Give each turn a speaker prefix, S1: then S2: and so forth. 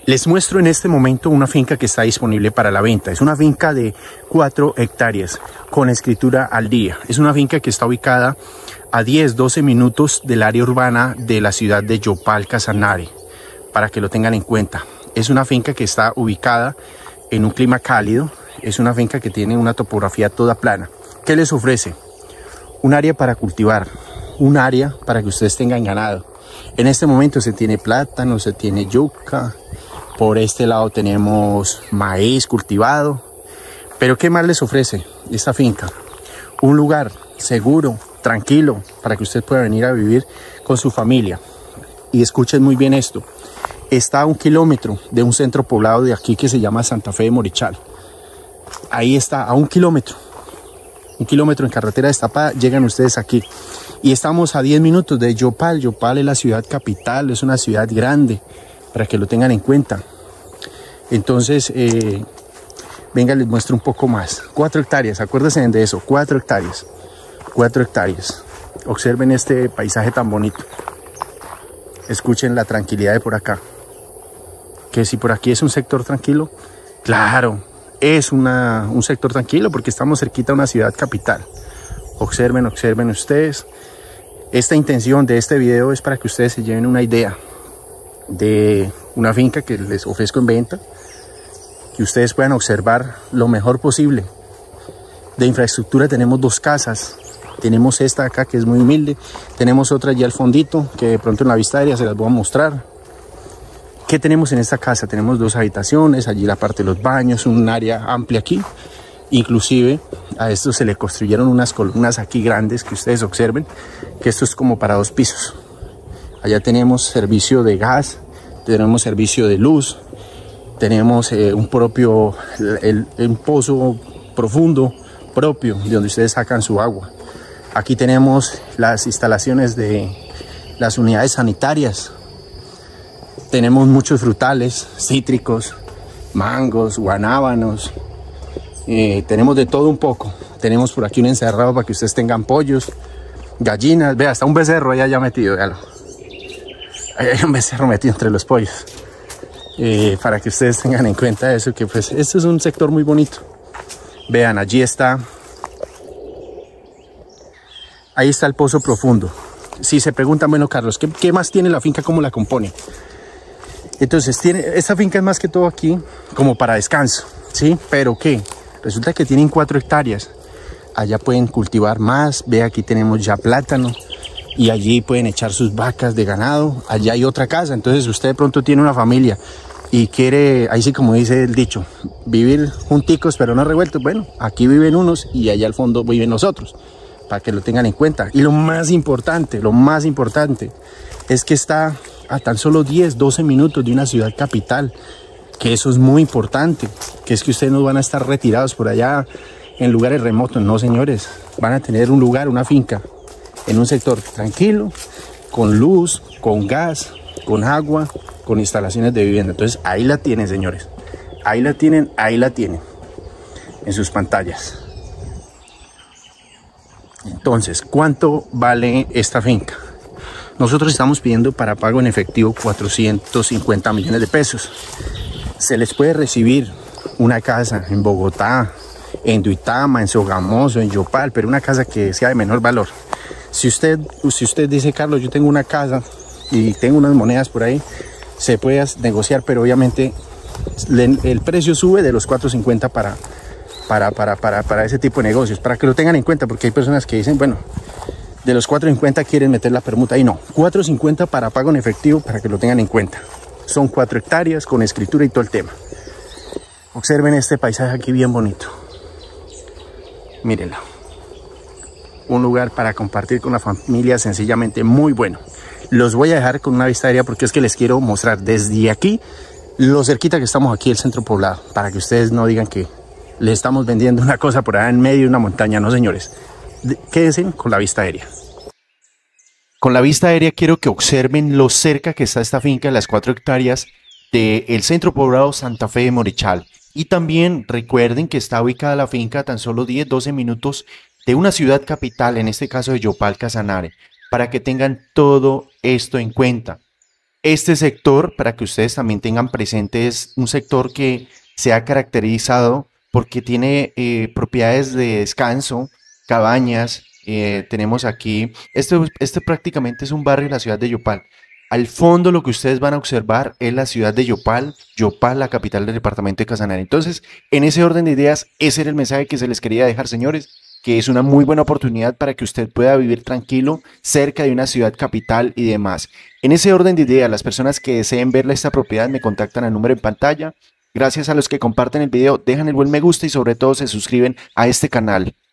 S1: Les muestro en este momento una finca que está disponible para la venta. Es una finca de 4 hectáreas con escritura al día. Es una finca que está ubicada a 10-12 minutos del área urbana de la ciudad de Yopal Casanare, para que lo tengan en cuenta. Es una finca que está ubicada en un clima cálido. Es una finca que tiene una topografía toda plana. ¿Qué les ofrece? Un área para cultivar, un área para que ustedes tengan ganado. En este momento se tiene plátano, se tiene yuca. Por este lado tenemos maíz cultivado. Pero ¿qué más les ofrece esta finca? Un lugar seguro, tranquilo, para que usted pueda venir a vivir con su familia. Y escuchen muy bien esto. Está a 1 kilómetro de un centro poblado de aquí que se llama Santa Fe de Morichal. Ahí está, a 1 kilómetro. 1 kilómetro en carretera destapada, llegan ustedes aquí. Y estamos a 10 minutos de Yopal. Yopal es la ciudad capital, es una ciudad grande, para que lo tengan en cuenta. Entonces, venga, les muestro un poco más. 4 hectáreas, acuérdense de eso, 4 hectáreas. 4 hectáreas. Observen este paisaje tan bonito. Escuchen la tranquilidad de por acá. Que si por aquí es un sector tranquilo, claro, es un sector tranquilo porque estamos cerquita a una ciudad capital. Observen ustedes. Esta intención de este video es para que ustedes se lleven una idea de una finca que les ofrezco en venta, que ustedes puedan observar lo mejor posible. De infraestructura tenemos 2 casas. Tenemos esta acá que es muy humilde. Tenemos otra allí al fondito que de pronto en la vista aérea se las voy a mostrar. ¿Qué tenemos en esta casa? Tenemos 2 habitaciones, allí la parte de los baños, un área amplia aquí. Inclusive a esto se le construyeron unas columnas aquí grandes que ustedes observen, que esto es como para 2 pisos. Allá tenemos servicio de gas, tenemos servicio de luz, tenemos un pozo profundo propio de donde ustedes sacan su agua. Aquí tenemos las instalaciones de las unidades sanitarias. Tenemos muchos frutales, cítricos, mangos, guanábanos. Tenemos de todo un poco. Tenemos por aquí un encerrado para que ustedes tengan pollos, gallinas. Vea, hasta un becerro allá metido, véalo. Ahí hay un becerro metido entre los pollos. Para que ustedes tengan en cuenta eso, que pues este es un sector muy bonito. Vean, allí está. Ahí está el pozo profundo. Si se preguntan, bueno, Carlos, ¿qué más tiene la finca? ¿Cómo la compone? Entonces, esta finca es más que todo aquí como para descanso, ¿sí? ¿Pero qué? Resulta que tienen 4 hectáreas. Allá pueden cultivar más. Ve, aquí tenemos ya plátano. Y allí pueden echar sus vacas de ganado. Allá hay otra casa. Entonces, usted de pronto tiene una familia y quiere, ahí sí como dice el dicho, vivir junticos pero no revueltos. Bueno, aquí viven unos y allá al fondo viven los otros, para que lo tengan en cuenta. Y lo más importante es que está a tan solo 10-12 minutos de una ciudad capital, que eso es muy importante, que es que ustedes no van a estar retirados por allá en lugares remotos. No, señores, van a tener un lugar, una finca en un sector tranquilo, con luz, con gas, con agua, con instalaciones de vivienda. Entonces ahí la tienen, señores, ahí la tienen en sus pantallas. Entonces, ¿cuánto vale esta finca? Nosotros estamos pidiendo para pago en efectivo 450 millones de pesos. Se les puede recibir una casa en Bogotá, en Duitama, en Sogamoso, en Yopal, pero una casa que sea de menor valor. Si usted dice, Carlos, yo tengo una casa y tengo unas monedas por ahí, se puede negociar, pero obviamente el precio sube de los 450 para ese tipo de negocios, para que lo tengan en cuenta, porque hay personas que dicen, bueno, de los 450 quieren meter la permuta, y no, 450 para pago en efectivo, para que lo tengan en cuenta. Son 4 hectáreas con escritura y todo el tema. Observen este paisaje aquí bien bonito. Mírenlo. Un lugar para compartir con la familia sencillamente muy bueno. Los voy a dejar con una vista aérea porque es que les quiero mostrar desde aquí lo cerquita que estamos aquí el centro poblado, para que ustedes no digan que le estamos vendiendo una cosa por allá en medio de una montaña. No, señores, quédense con la vista aérea. Con la vista aérea quiero que observen lo cerca que está esta finca de las 4 hectáreas del centro poblado Santa Fe de Morichal. Y también recuerden que está ubicada la finca a tan solo 10-12 minutos de una ciudad capital, en este caso de Yopal Casanare, para que tengan todo esto en cuenta. Este sector, para que ustedes también tengan presente, es un sector que se ha caracterizado porque tiene propiedades de descanso, cabañas. Tenemos aquí, este prácticamente es un barrio de la ciudad de Yopal. Al fondo lo que ustedes van a observar es la ciudad de Yopal, Yopal, la capital del departamento de Casanare. Entonces, en ese orden de ideas, ese era el mensaje que se les quería dejar, señores, que es una muy buena oportunidad para que usted pueda vivir tranquilo cerca de una ciudad capital y demás. En ese orden de ideas, las personas que deseen ver esta propiedad me contactan al número en pantalla. Gracias a los que comparten el video, dejan el buen me gusta y sobre todo se suscriben a este canal.